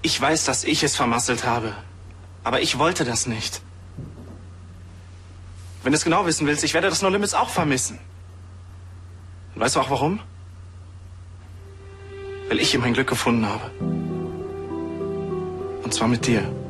Ich weiß, dass ich es vermasselt habe. Aber ich wollte das nicht. Wenn du es genau wissen willst, ich werde das No Limits auch vermissen. Und weißt du auch warum? Weil ich hier mein Glück gefunden habe. Und zwar mit dir.